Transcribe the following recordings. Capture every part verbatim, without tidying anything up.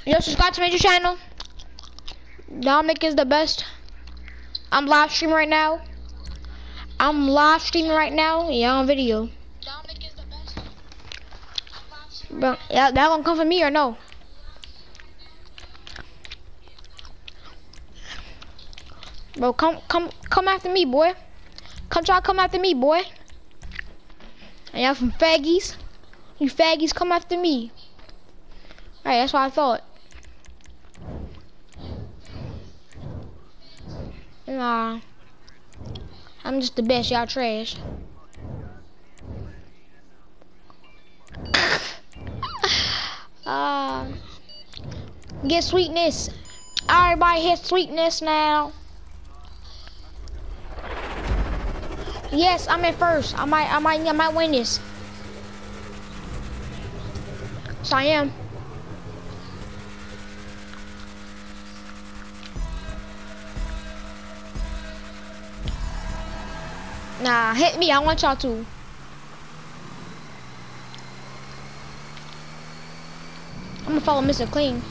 Yo, subscribe to my YouTube channel. Dominic is the best. I'm live streaming right now. I'm live streaming right now. Yeah, on video. Dominic is the best. Bro, yeah, that gonna come from me or no? Bro, come, come, come after me, boy. Come try to come after me, boy. And y'all from faggies. You faggies, come after me. Alright, that's what I thought. Nah. I'm just the best, y'all trash. uh, get sweetness. Everybody hit sweetness now. Yes, I'm in first. I might, I might, I might win this. So I am. Nah, hit me. I want y'all to. I'm gonna follow Mister Clean.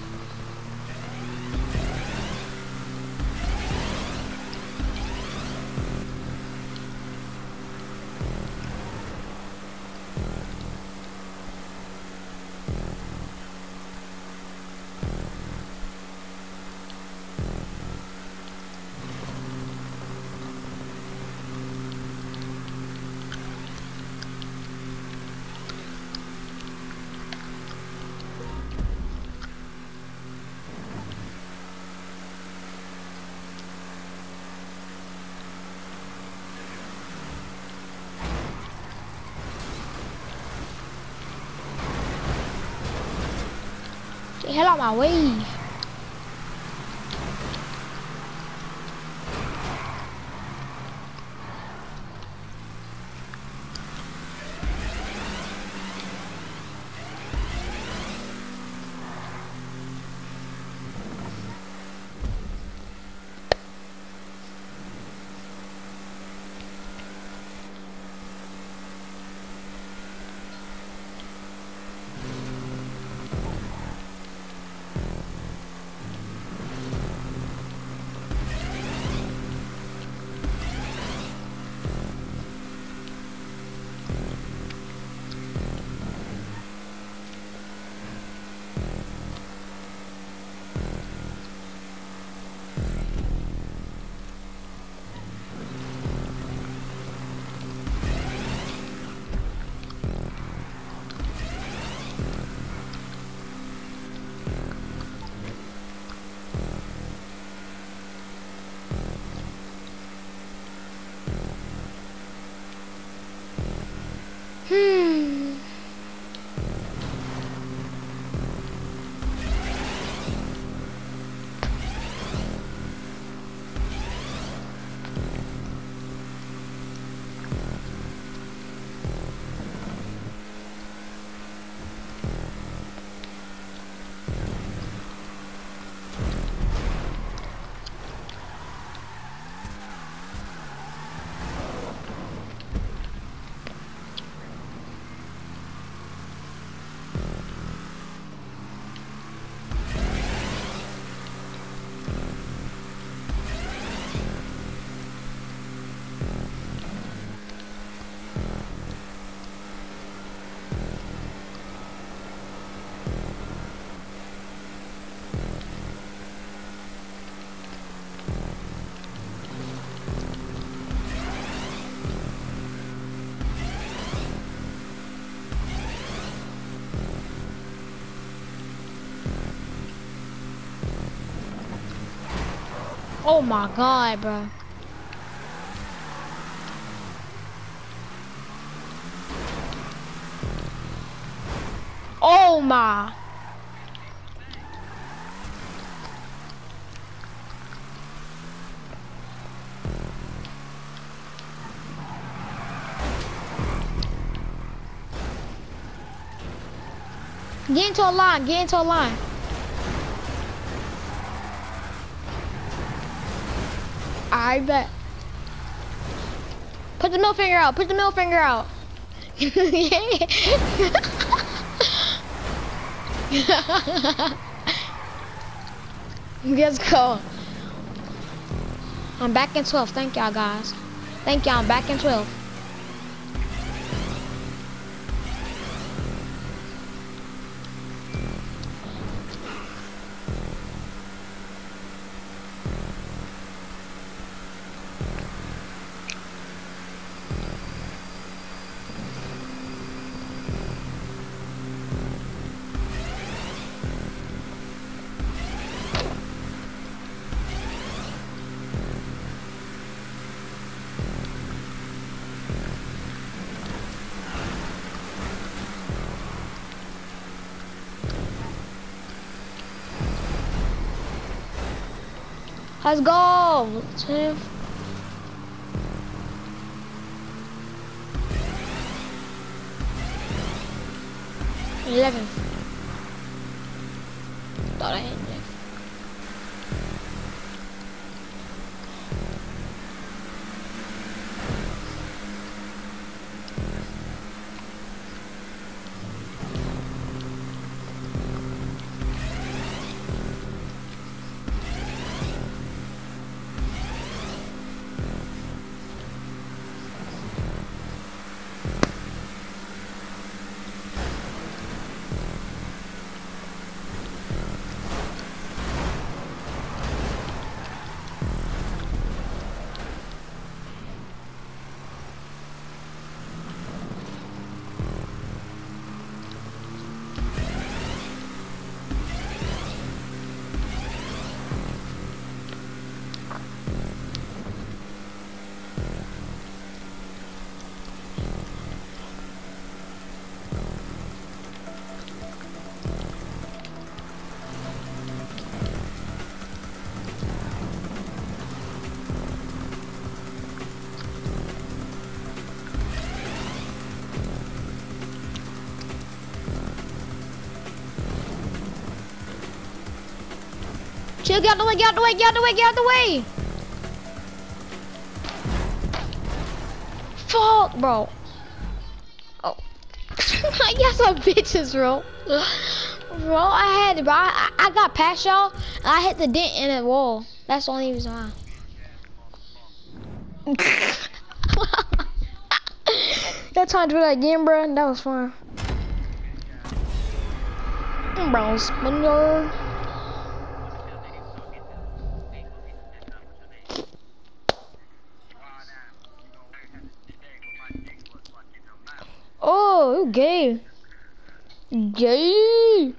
Get the hell out my way. Hmm. Oh my god, bro. Oh my. Get into a line, get into a line. I bet. Put the middle finger out, put the middle finger out. Let's go. I'm back in twelve. Thank y'all, guys. Thank y'all. I'm back in twelve. Let's go. ten. eleven. Thought I had it. Chill, get out the way, get out the way, get out the way, get out the way. Fuck, bro. Oh. Y'all some bitches, bro. Bro, I had it, bro. I, I got past y'all, and I hit the dent in the wall. That's the only reason why. That time to do that again, bro. That was fun. Bro, spinner. Oh, you gay. Gay.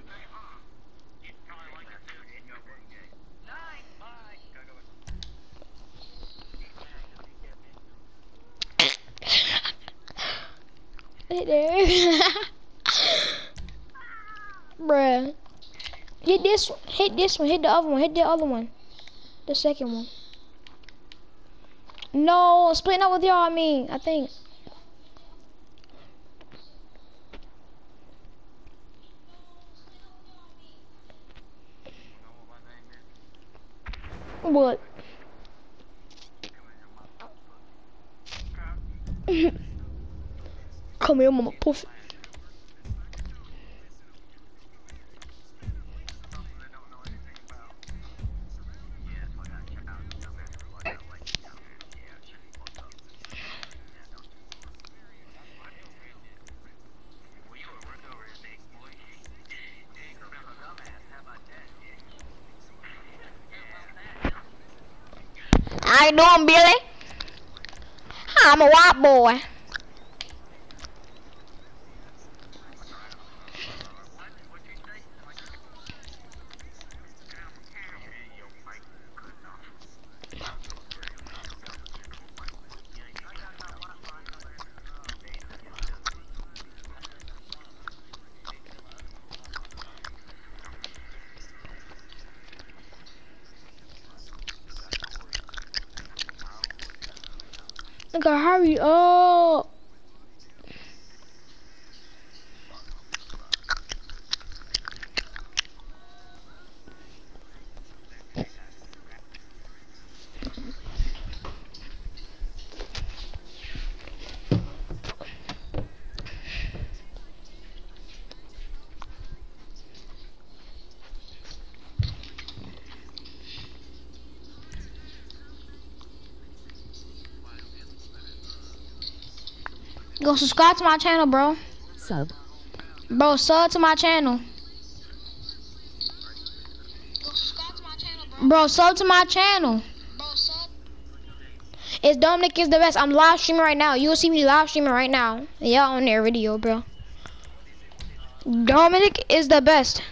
Hey there. Bruh. Hit this one. Hit this one. Hit the other one. Hit the other one. The second one. No, splitting up with y'all, I mean, I think. What? Come here, mama pussy. How you doing, Billy? I'm a white boy. Nigga, hurry up. Go subscribe to my channel, bro. Sub. Bro, sub to my channel. Bro, sub to my channel. It's Dominic is the best. I'm live streaming right now. You'll see me live streaming right now. Y'all on their video, bro. Dominic is the best.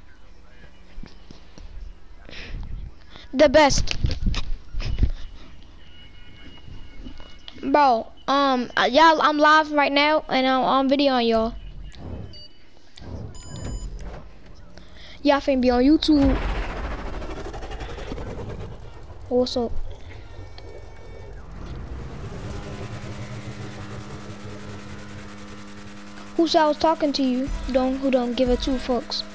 The best. Bro, um, y'all, I'm live right now and I'm on video on y'all. Y'all finna be on YouTube. What's up? Who said I was talking to you? Don't who don't give a two fucks.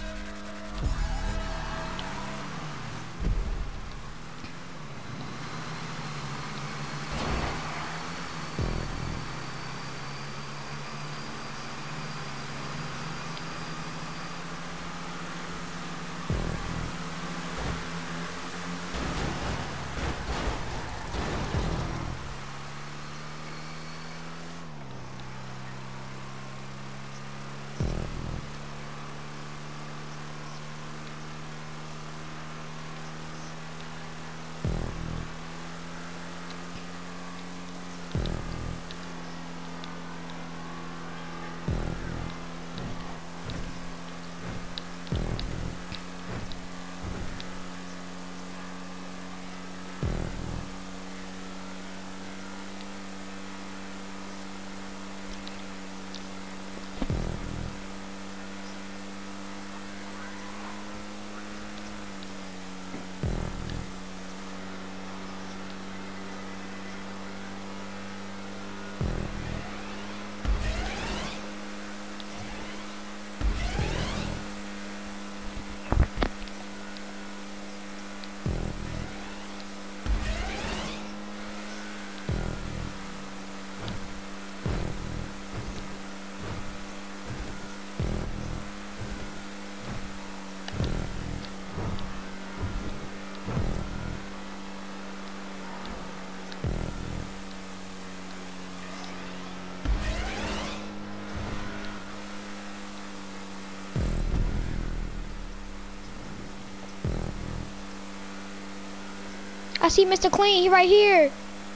I see Mister Clean, he right here.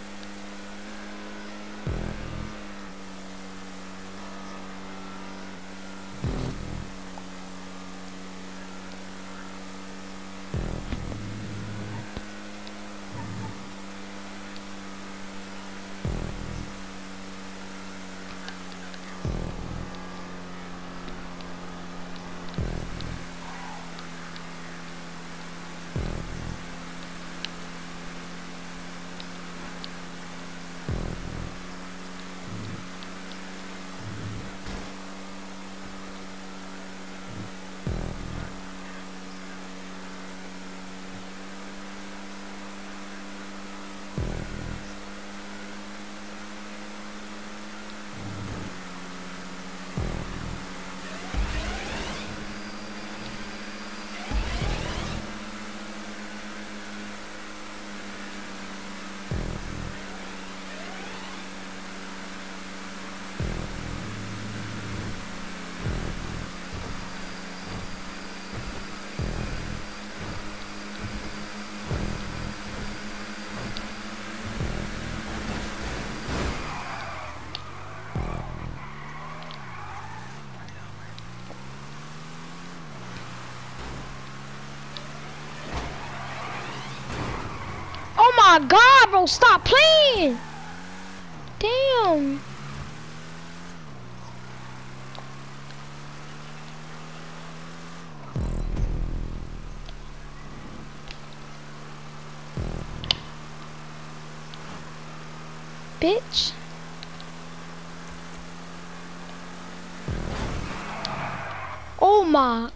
Oh my god, bro, stop playing. Damn. Bitch. Oh my.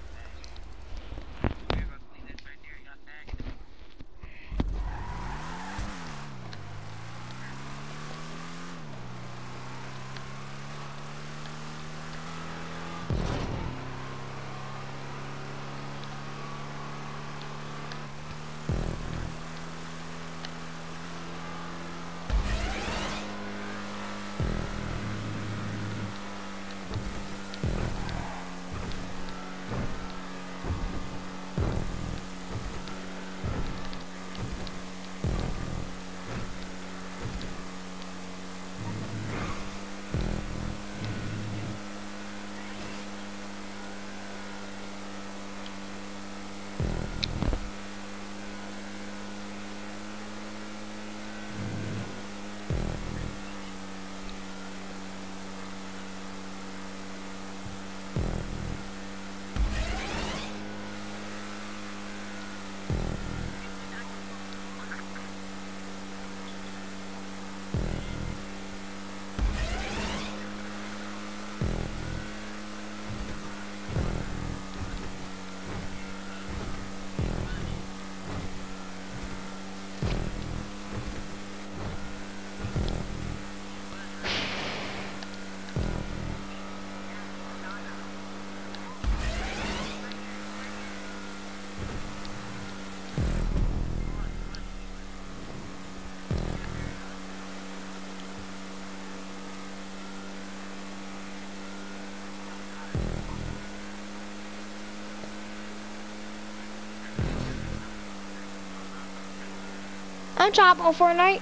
I'm trying on Fortnite.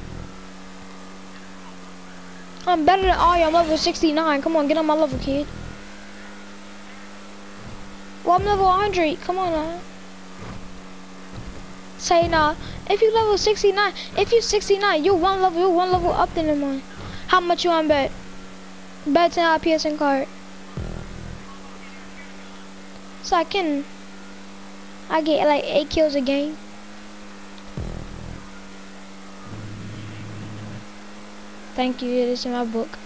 I'm better than all you. I'm level sixty-nine. Come on, get on my level, kid. Well, I'm level one hundred. Come on now. Say nah. If you level sixty-nine, if you sixty-nine, you're one level, you're one level up than mine. How much you want bet? Bet ten out P S N card. So I can, I get like eight kills a game. Thank you, it is in my book.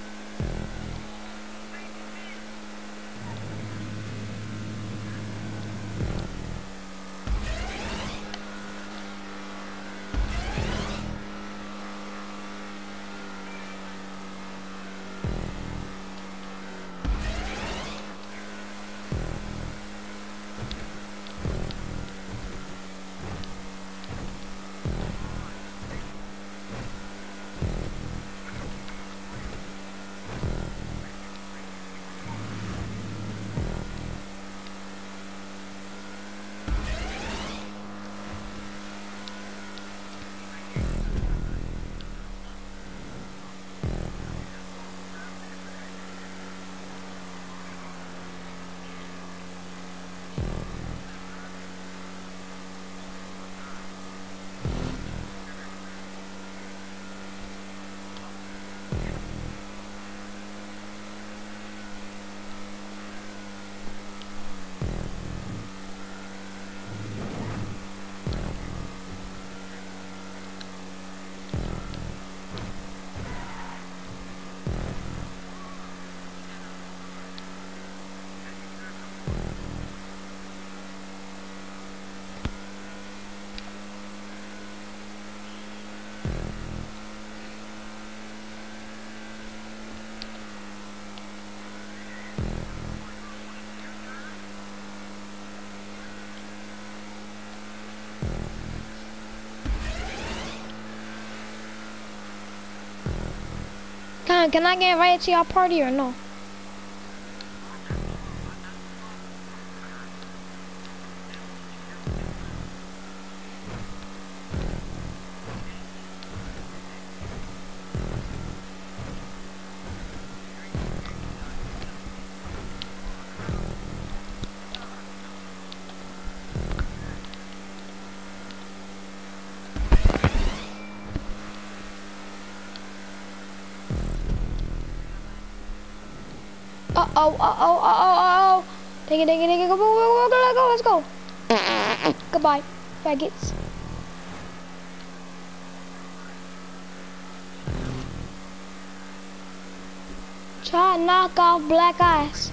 Can, can I get invited to your party or no? Uh oh, uh oh, uh oh, uh oh. Take it, take it, take it, go, go, go, go, go, let's go, let's go. Goodbye, faggots. Try to knock off Black Eyes.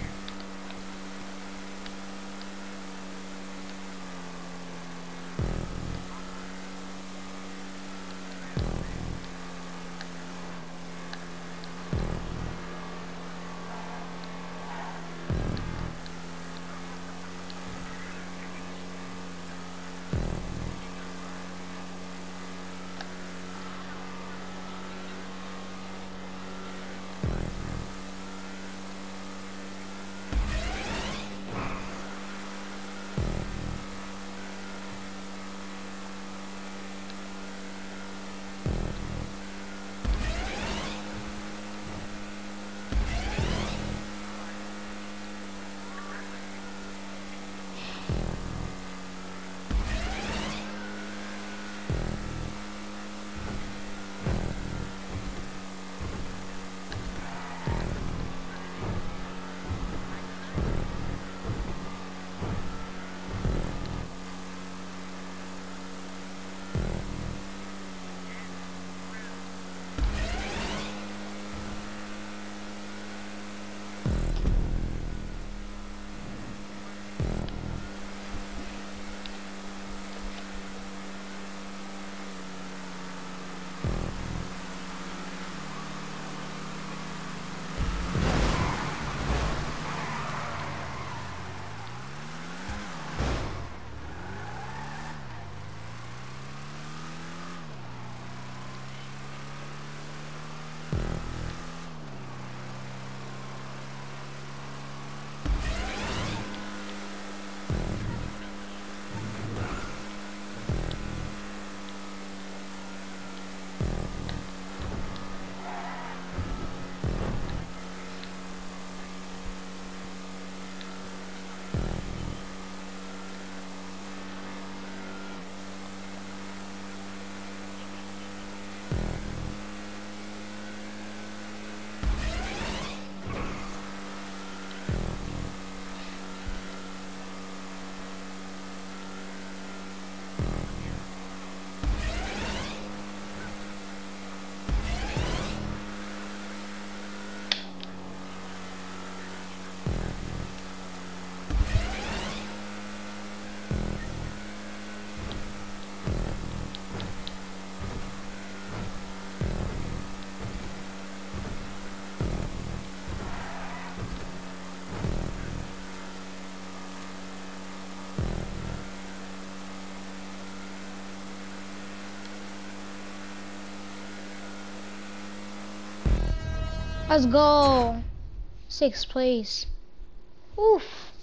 Let's go. Sixth place. Oof.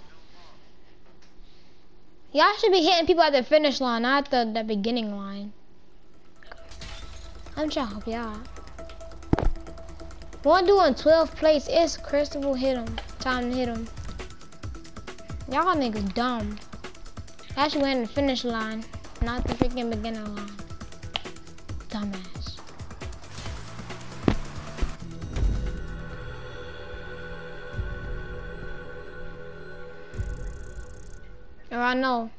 Y'all should be hitting people at the finish line, not the, the beginning line. I'm trying to help y'all. One doing twelfth place is Christopher. Hit him. Time to hit him. Y'all niggas dumb. Y'all should win the finish line, not the freaking beginning line. Dumbass. Or I know.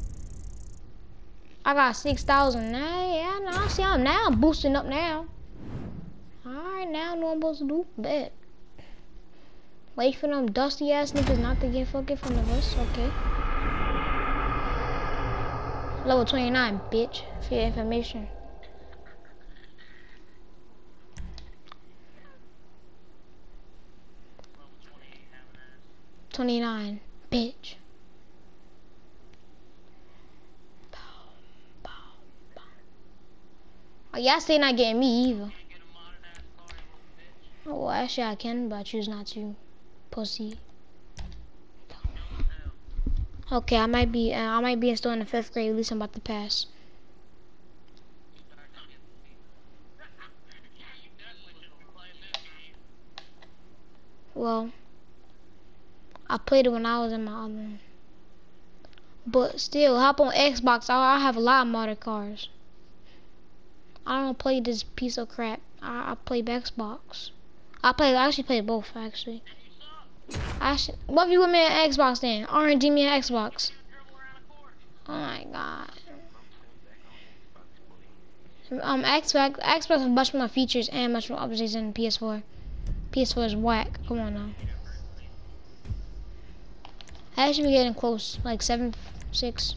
I got six thousand now. Yeah, now I see I'm now I'm boosting up now. Alright, now I know what I'm supposed to do. Bet. Wait for them dusty ass niggas not to get fucking from the bus. Okay. Level twenty-nine, bitch. For your information. twenty-nine, bitch. Oh, y'all still not getting me either. Oh, well, actually I can, but I choose not to. Pussy. Okay, I might be, uh, I might be still in the fifth grade. At least I'm about to pass. Well, I played it when I was in my other one. But still, hop on Xbox. I, I have a lot of modern cars. I don't play this piece of crap. I, I play Xbox. I play. I actually play both. Actually, I should. What if you with me at Xbox then? R and D me at Xbox. Oh my god. Um, Xbox. Xbox has much more features and much more updates than P S four. P S four is whack. Come on now. I actually be getting close, like seven, six.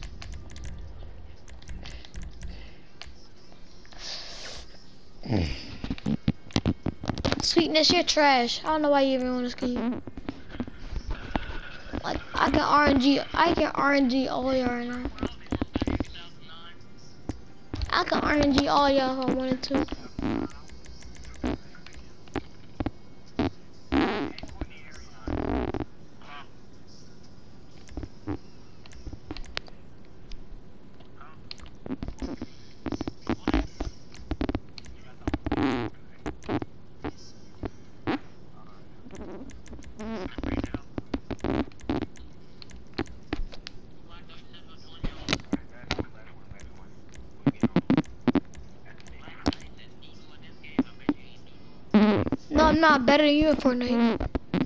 Sweetness, you're trash. I don't know why you even want this game. Like, I can R N G, I can R N G all y'all right now. I can R N G all y'all if I wanted to. No, I'm not better than you in Fortnite.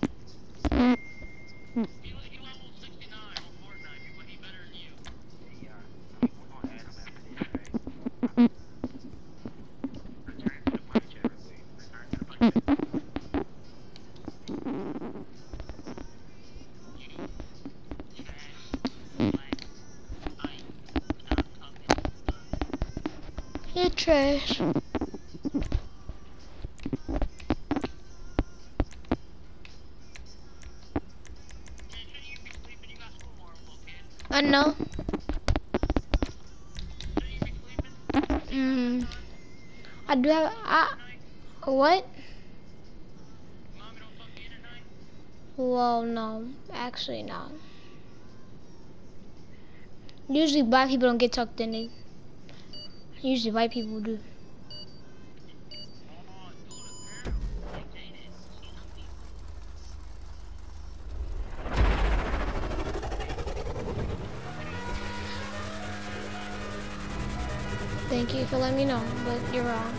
You're trash. I know. Mm. I do have. I. What? Well, no. Actually, no. Usually, black people don't get tucked in. They, usually, white people do. Thank you for letting me know, but you're wrong.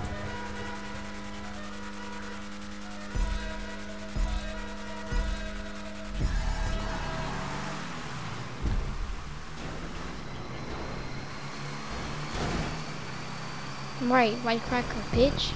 Right, white cracker, bitch.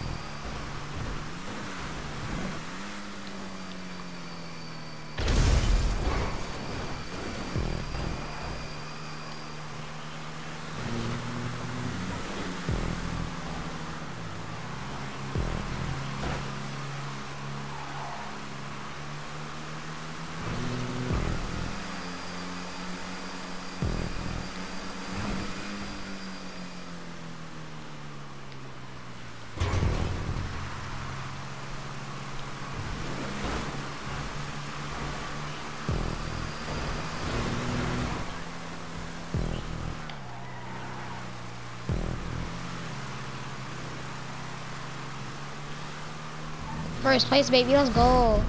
First place, baby. Let's go.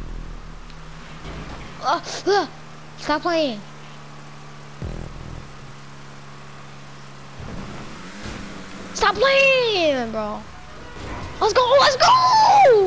Uh, uh, stop playing. Stop playing, bro. Let's go. Let's go.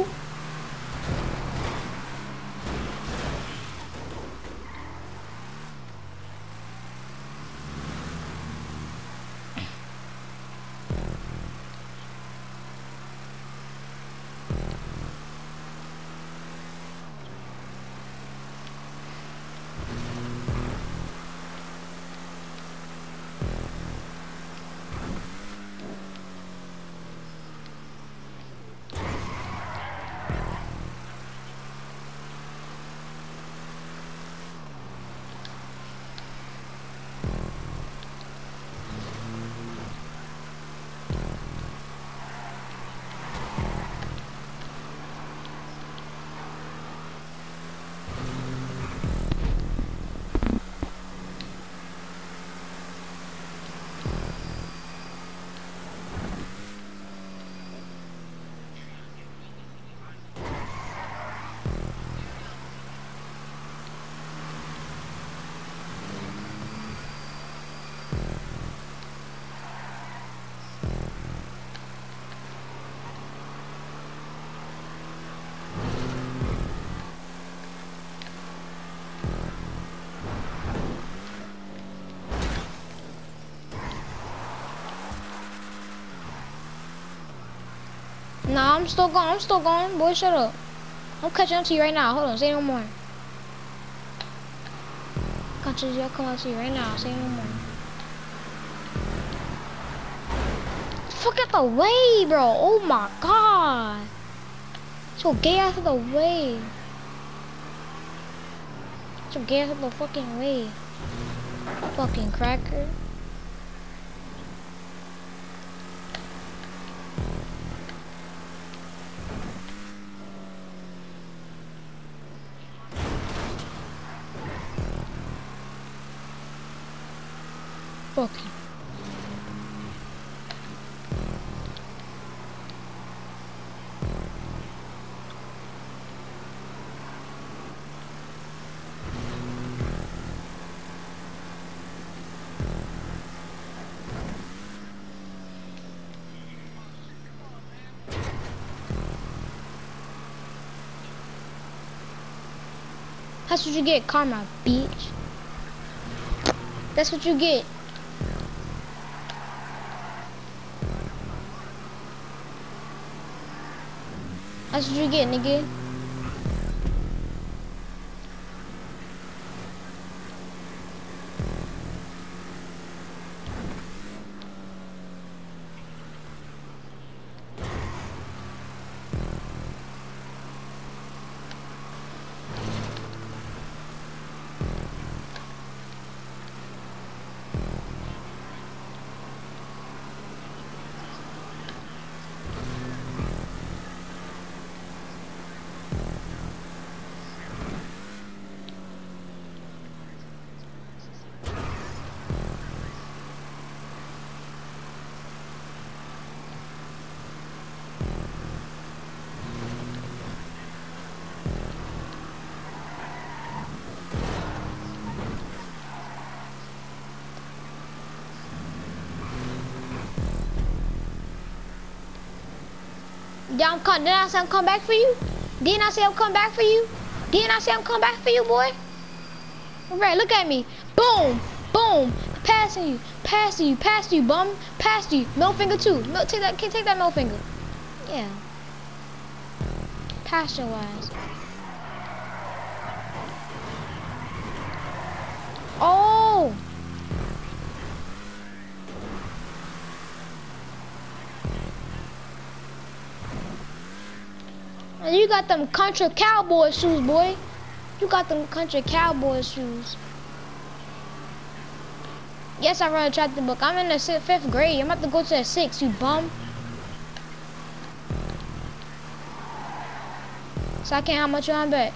Nah, I'm still going. I'm still going. Boy, shut up. I'm catching up to you right now. Hold on. Say no more. Catching you. I'll come up to you right now. Say no more. Fuck out the way, bro. Oh my god. So gay out of the way. So gay out of the fucking way. Fucking cracker. Fucking. That's what you get, karma, bitch. That's what you get. That's what you get, nigga. Did I come, did I say I'm come back for you? Didn't I say I'm come back for you? Didn't I say I'm come back for you, boy? Alright, look at me. Boom, boom, passing you, passing you, passed you, bum, passed you. Middle finger too. No, take that, take that middle finger. Yeah. Pass your ass. Oh. And you got them country cowboy shoes, boy. You got them country cowboy shoes. Yes, I run a chapter book. I'm in the fifth grade. I'm about to go to the sixth, you bum. So I can't how much you on bet.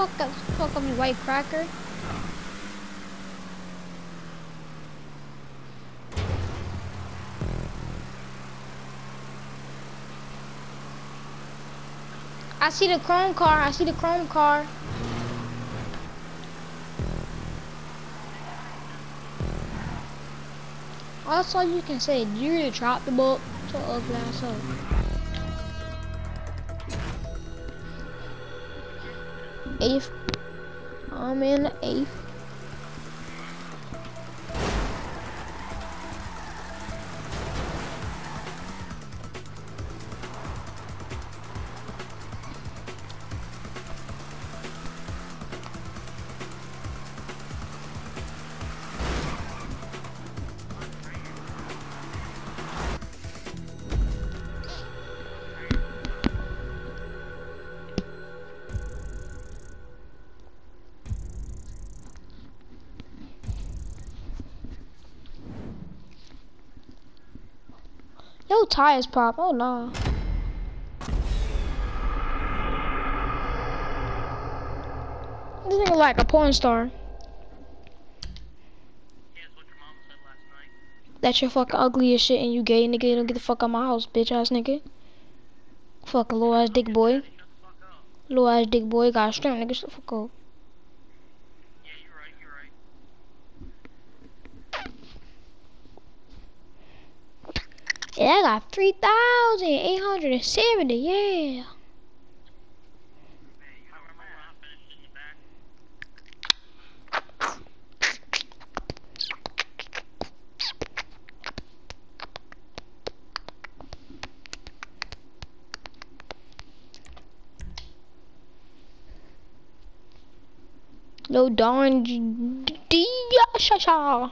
Fuck up, fuck up, you white cracker. I see the chrome car. I see the chrome car. That's all you can say. You really dropped the boat. So ugly ass up. Eighth. I'm in the eighth. Yo, tires pop. Oh no. This nigga like a porn star. Yeah, what your mom said last night. That you're fucking ugly as shit and you gay, nigga. You don't get the fuck out my house, bitch ass nigga. Fucking little ass dick boy. Shut the fuck up. Little ass dick boy got a strength, nigga. Shut the fuck up. Yeah, you're right, you're right. Yeah, I got three thousand eight hundred seventy, yeah. Man, you remember when I finished in the back? No darn D sha sha.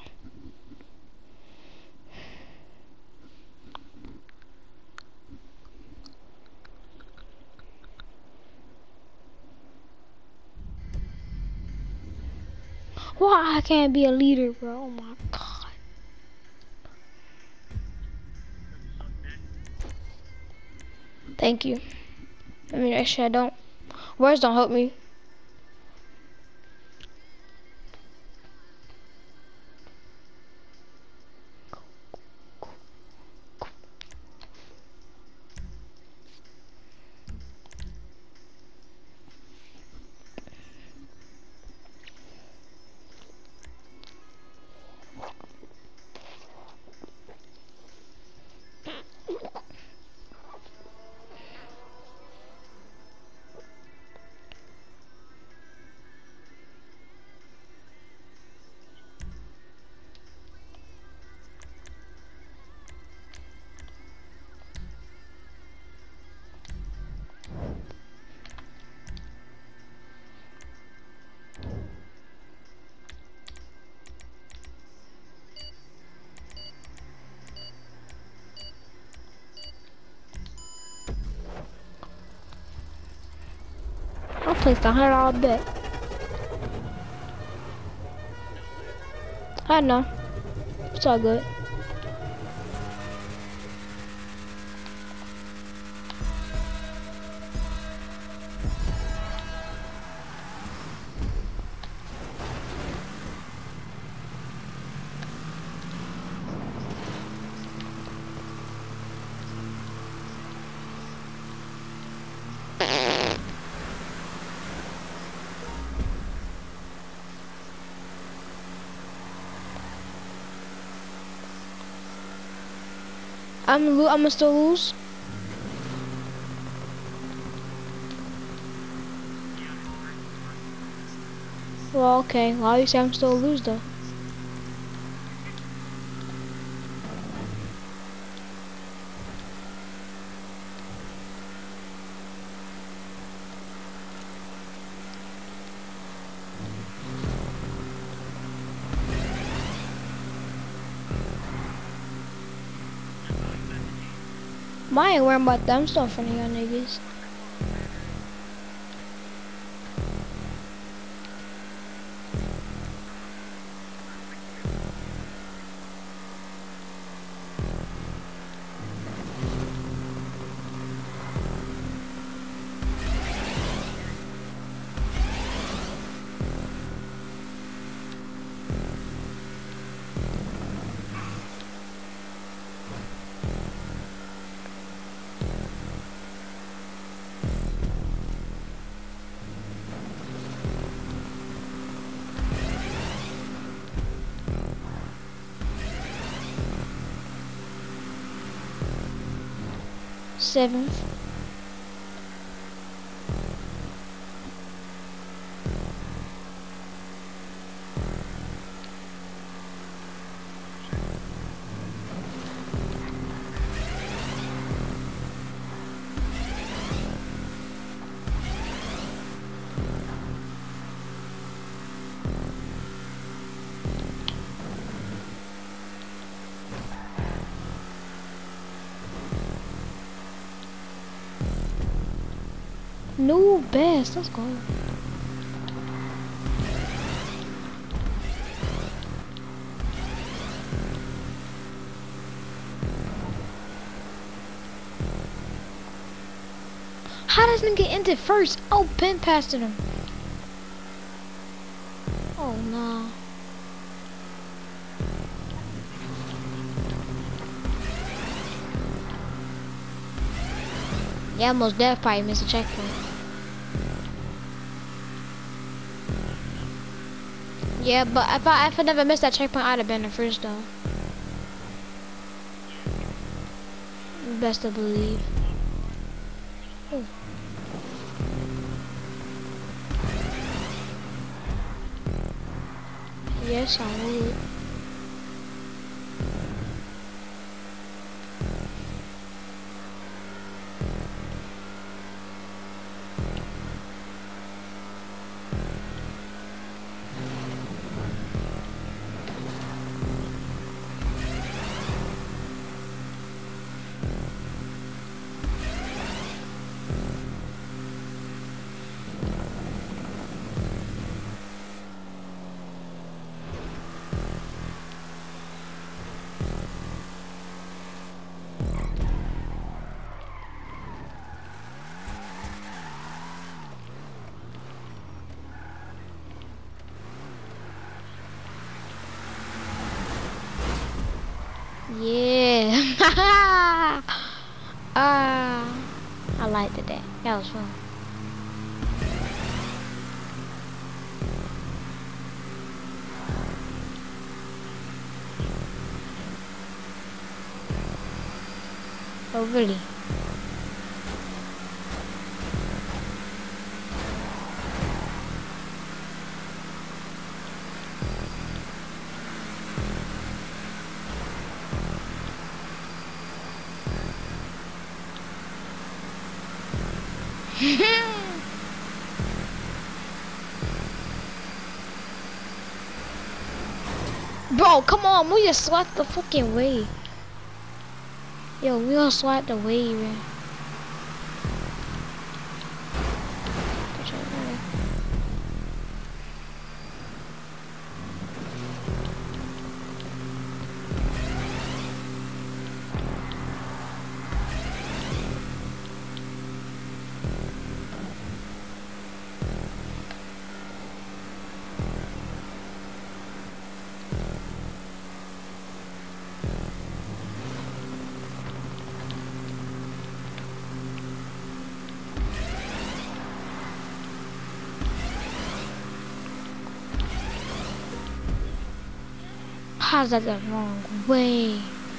Why I can't be a leader, bro? Oh my god. Thank you. I mean, actually, I don't. Words don't help me. I placed a hundred dollar bet. I know. It's all good. I'm lo I'm gonna still lose. Well, okay. Well, you say I'm still lose though. I ain't worrying about them stuff in y'all niggas. seventh. No best, let's go. How does him get into first? Oh, Ben passed him. Oh no. Yeah, most definitely probably missed a checkpoint. Yeah, but if I if I never missed that checkpoint, I'd have been the first though. Best to believe. Ooh. Yes, I would. Yeah. Ah, uh, I liked it. That that was fun. Oh really? Bro, come on, we just swept the fucking way. Yo, we gonna swipe the way, man. How's that the wrong way?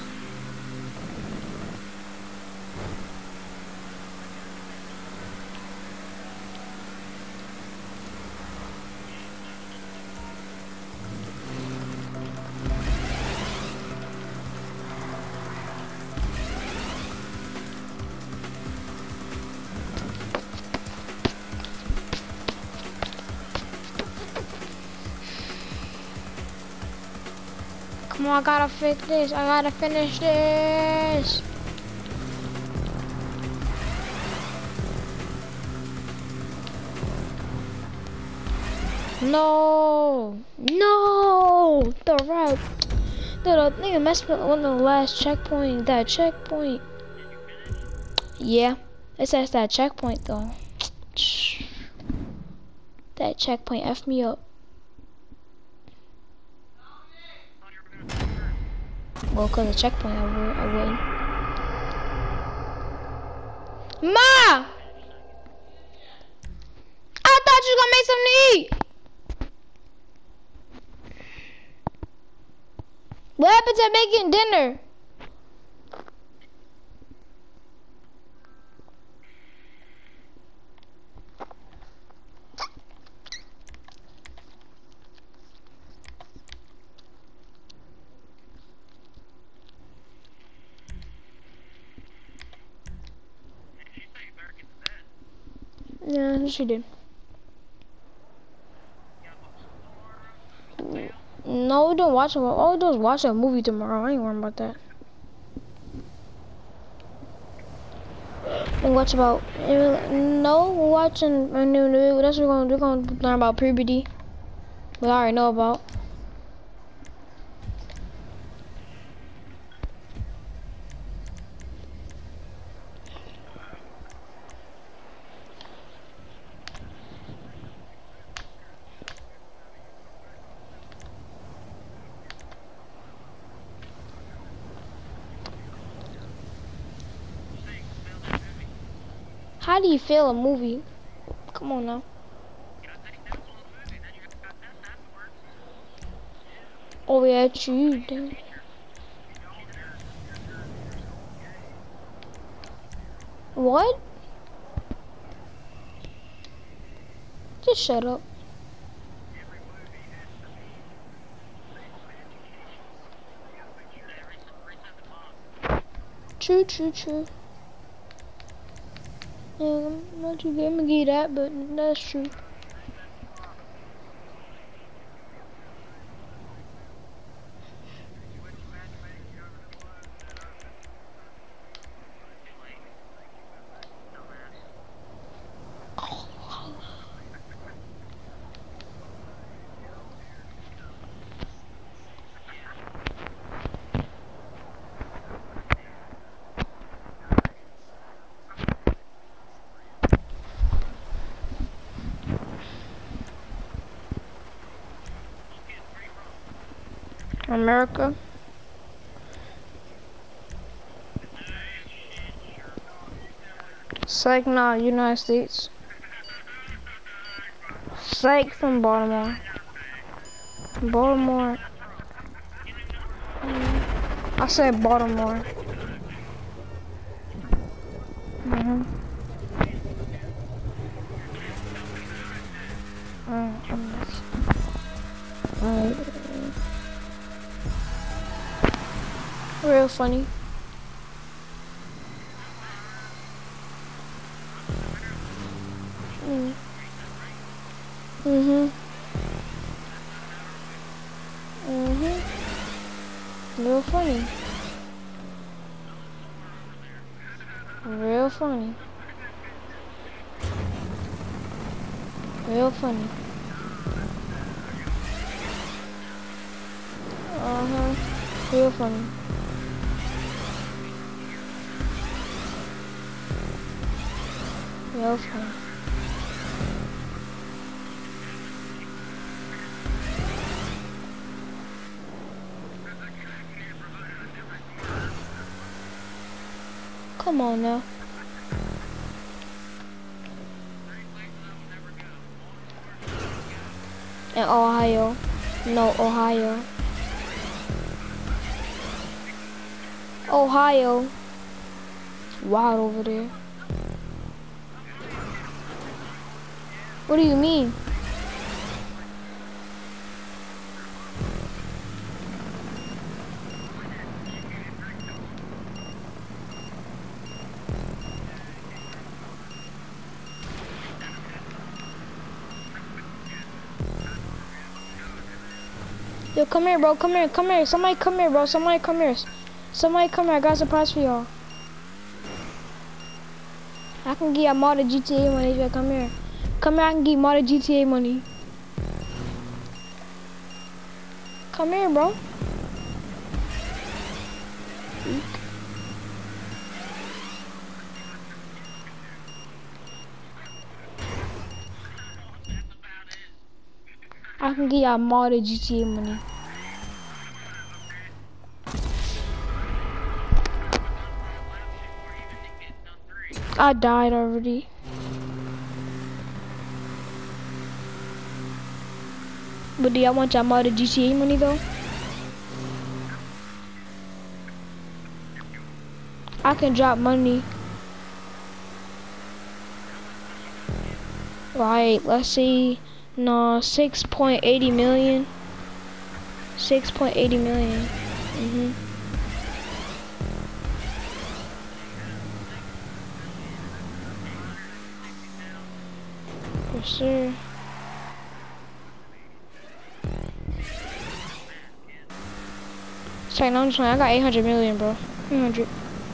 Come on, I gotta fix this. I gotta finish this. No, no, the route. Dude, I think I messed with one of the last checkpoint. That checkpoint. Yeah, it says that checkpoint though. That checkpoint effed me up. Well, cause the checkpoint, I would, I wouldn't. Ma! I thought you were gonna make something to eat. What happened to making dinner? Yeah, she did. No, we don't watch a all we do is watch a movie tomorrow. I ain't worrying about that. And what's about no we're watching a new new that's what we're gonna we're gonna learn about puberty. We already know about. How do you feel a movie? Come on now. Oh yeah, true. Dude. What? Just shut up. True, true, true. Yeah, I'm not too good. I'm gonna give you that, but that's true. America. Psych, nah, United States. Psych from Baltimore. Baltimore. Mm. I said Baltimore. Mm-hmm. Mm-hmm. Alright. Real funny. Mm. Mhm. Mhm. Real funny. Real funny. Real funny. Uh huh. Real funny. Real funny. Come on now. In Ohio. No, Ohio. Ohio. Wild over there. What do you mean? Yo, come here, bro. Come here. Come here. Somebody come here, bro. Somebody come here. Somebody come here. I got a surprise for y'all. I can give y'all more G T A money if y'all come here. Come here, I can give you more G T A money. Come here, bro. I can give y'all more G T A money. I died already. But do y'all want y'all more G T A money though? I can drop money. Right, let's see. No, six point eight zero million. six point eight zero million. Mhm. Yes, sir. Sorry, no, I'm just playing. I got eight hundred million, bro. eight hundred.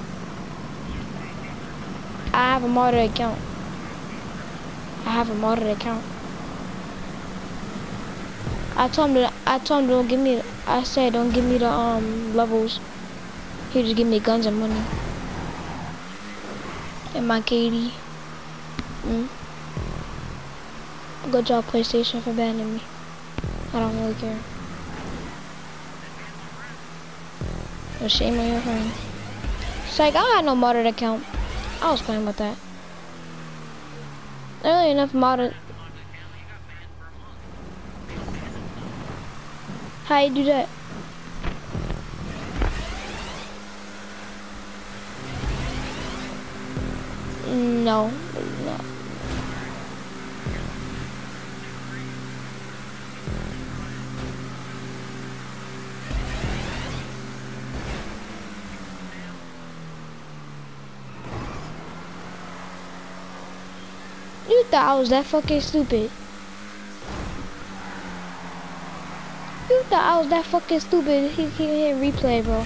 I have a modded account. I have a modded account. I told him that I told him don't give me. I said don't give me the um levels. He just give me guns and money. And my K D. Mm. Good job, PlayStation, for banning me. I don't really care. No shame on your friend. It's like I had no modded account. I was playing with that. There ain't enough modded. How you do that? No, no. You thought I was that fucking stupid. You thought I was that fucking stupid. He he hit replay, bro.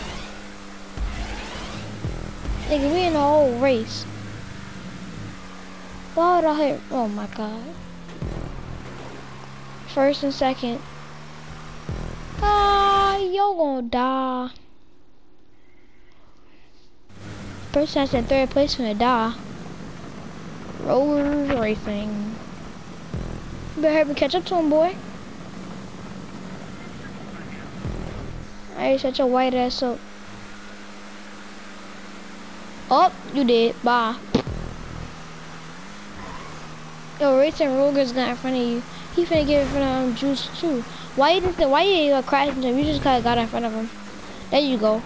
Nigga, we in a whole race. Why would I hit? Oh my god. First and second. Ah, you're gonna die. First and third place gonna die. Rollers racing. You better help me catch up to him, boy. Hey, shut your white ass up. Oh, you did. Bye. Yo, Racing Roger's got in front of you. He finna get in front of um, Juice too. Why you didn't? Why you didn't uh, crash into him? You just kinda got in front of him. There you go.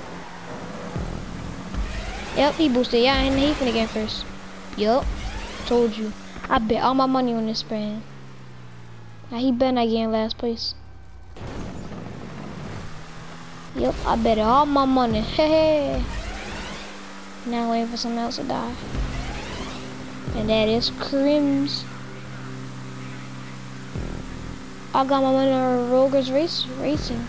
Yep, he boosted. Yeah, and he finna get first. Yup. Told you. I bet all my money on this brand. Now he better not get in last place. Yep, I bet all my money. Hey. Now waiting for someone else to die. And that is Crims. I got my money on Roger's race racing.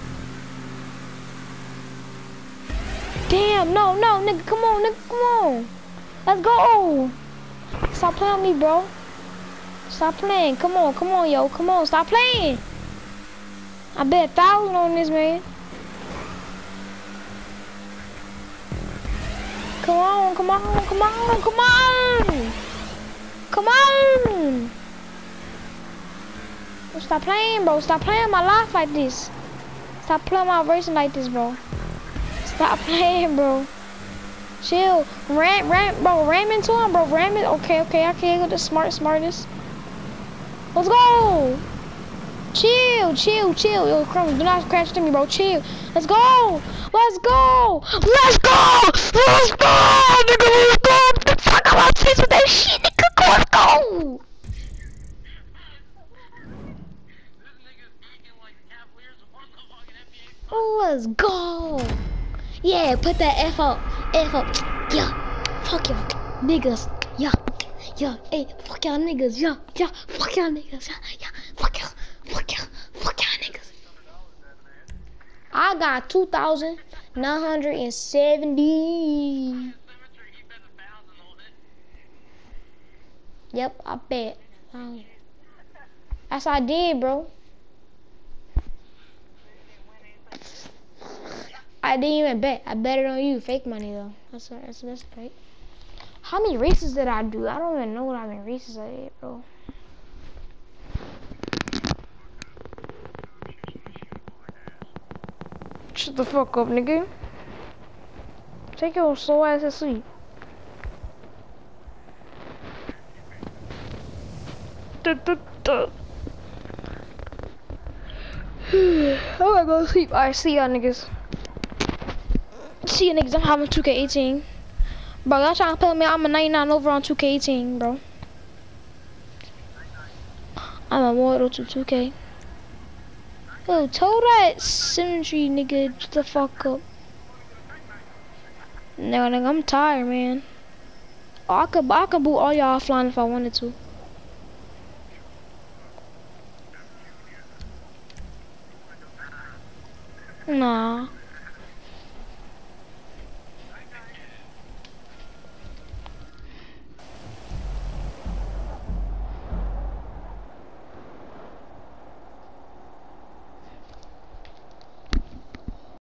Damn, no, no, nigga, come on, nigga, come on. Let's go. Stop playing with me, bro. Stop playing. Come on, come on, yo. Come on, stop playing. I bet a thousand on this, man. Come on, come on, come on, come on. Come on. Stop playing, bro. Stop playing my life like this. Stop playing my racing like this, bro. Stop playing, bro. Chill. Ram, ram, bro. Ram into him, bro. Ram it. Okay, okay. I can't go the smart, smartest. Let's go. Chill, chill, chill. Yo, Crumbs, do not crash to me, bro. Chill. Let's go. Let's go. Let's go. Let's go. Nigga, let's go. The fuck am I face with that shit, nigga? Go, let's go. Let's go. Yeah, put that F up. F up. Yeah. Fuck y'all niggas. Yeah. Yeah. Hey, fuck y'all niggas. Yeah. Yeah. Fuck y'all niggas. Yeah. Yeah. Fuck y'all. Fuck y'all. Fuck y'all niggas. I got two thousand nine hundred and seventy. Yep, I bet. Um, that's what I did, bro. I didn't even bet. I bet it on you. Fake money though. That's what, that's that's right. How many races did I do? I don't even know what how many races I did, bro. Shut the fuck up, nigga. Take your slow ass to sleep. I'm gonna go to sleep. Alright, see y'all niggas. See you niggas. I'm having two K eighteen. Bro, y'all trying to play with me? I'm a ninety-nine over on two K eighteen, bro. I'm a mortal to two K. Yo, tell that symmetry nigga shut the fuck up. No, nigga, I'm tired, man. Oh, I could, I could boot all y'all offline if I wanted to. Nah.